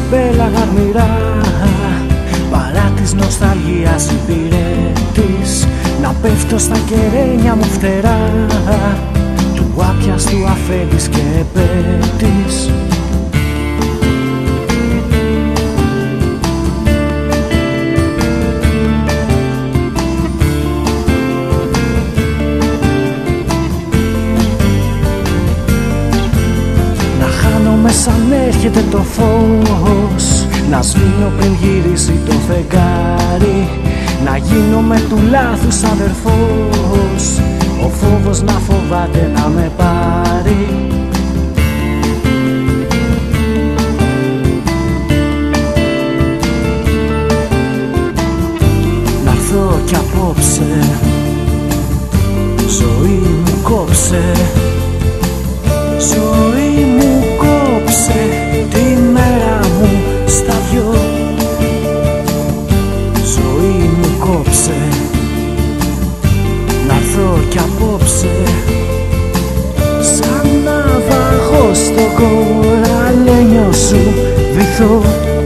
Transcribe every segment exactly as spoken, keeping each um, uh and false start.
πέλαγα αρμηρά, παρά της νοσταλγίας υπηρέτης, να πέφτω στα κεραίνια μου φτερά, του άπιαστου αφέντης και επέτης. Σαν έρχεται το φως, να σβήνω πριν γυρίσει το φεγγάρι, να γίνω με του λάθους αδερφός, ο φόβος να φοβάται να με πάρει. Να'ρθω κι απόψε, ζωή μου κόψε, ζωή μου κόψε τη μέρα μου στα δυο. Ζωή μου κόψε, να'ρθω κι απόψε, σαν ναυαγός στο κοραλένιο σου βυθώ.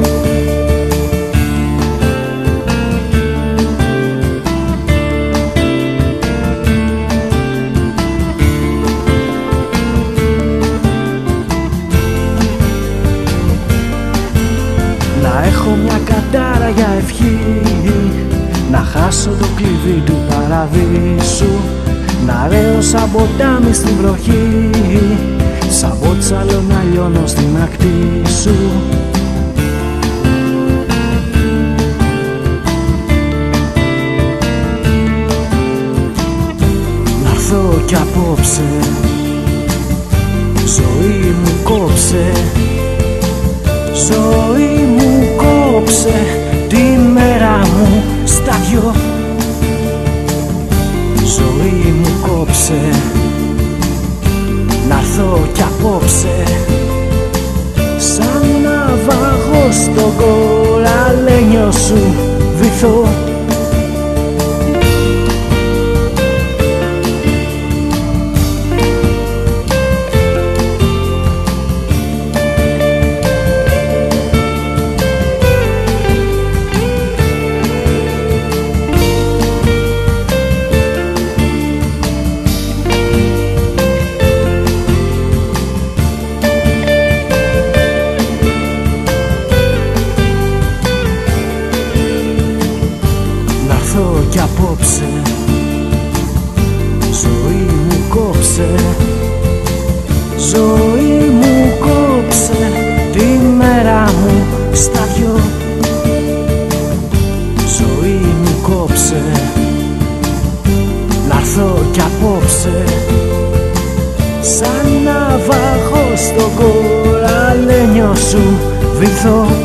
Να έχω μια κατάρα για ευχή, να χάσω το κλειδί του παραδείσου, να ρέω σαν ποτάμι στην βροχή, σαν μπότσαλο να λιώνω στην ακτή σου. Να'ρθω κι απόψε, ζωή μου κόψε, ζωή μου κόψε τη μέρα μου στα δυο. Ζωή μου κόψε, να'ρθω κι απόψε, σαν ναυαγός στο κοραλένιο σου βυθώ. Να'ρθω κι απόψε, ζωή μου κόψε, ζωή μου κόψε τη μέρα μου στα δυο. Ζωή μου κόψε, να'ρθω κι απόψε, σαν ναυαγός στο κοραλένιο σου βυθώ.